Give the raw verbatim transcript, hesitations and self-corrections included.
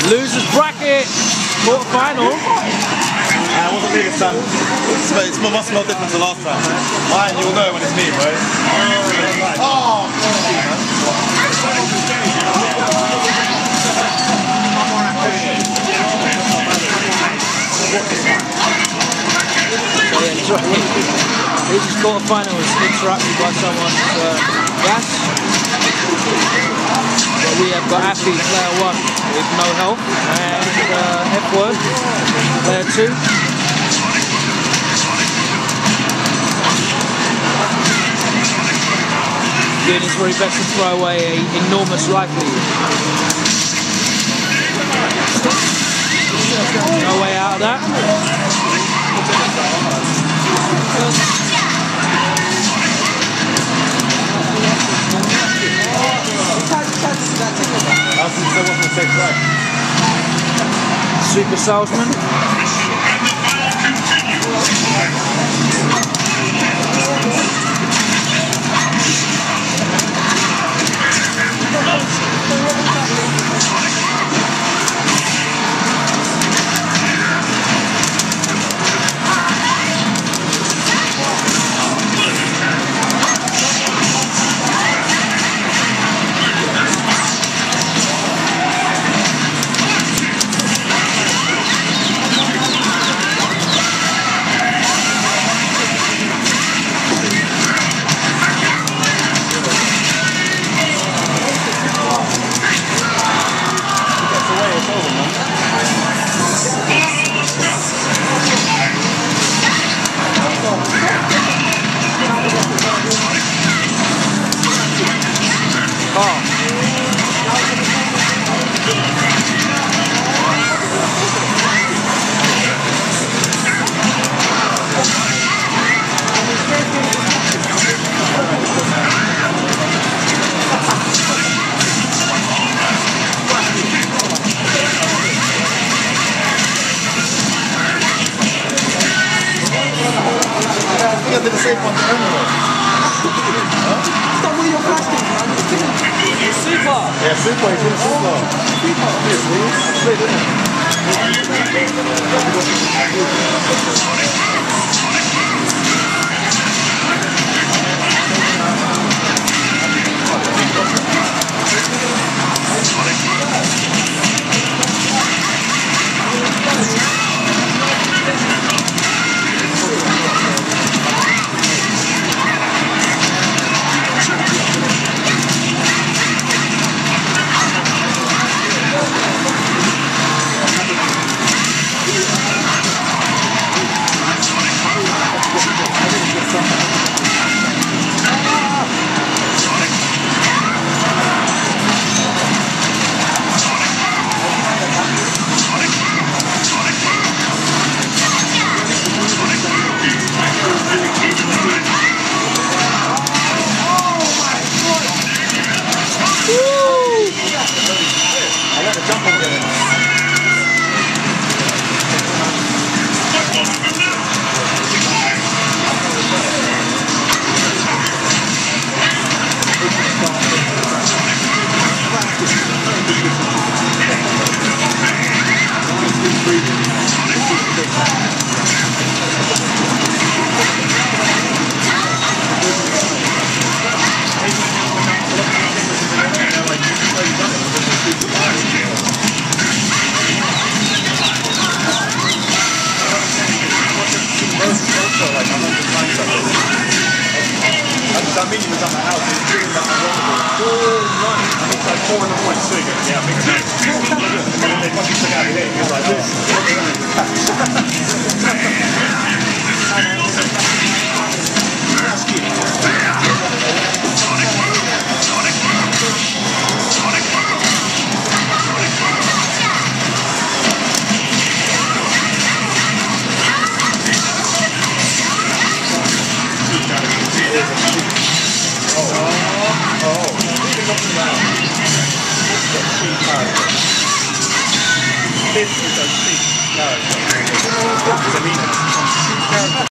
Losers bracket, quarter final. I wasn't really this time. It's, it's much more different to last time. Mine, you'll know when it's me, right? Oh! So yeah, this is quarter final was interrupted by someone's uh, gas. But we have got Affi, player one, with no health, and uh, F-word, player two. Doing his very best to throw away an enormous livelihood. No way out of that. Super salesman. I did the safe one to anyway. Huh? Stop with your plastic, man. Super! Yeah, super, he's really super. Super. Obviously, that's it, isn't I mean, he was at my house, he was doing that all night, and it's like four in the morning, so yeah, big thing. And then they fucking took out of here, he was like, this is a cheap character.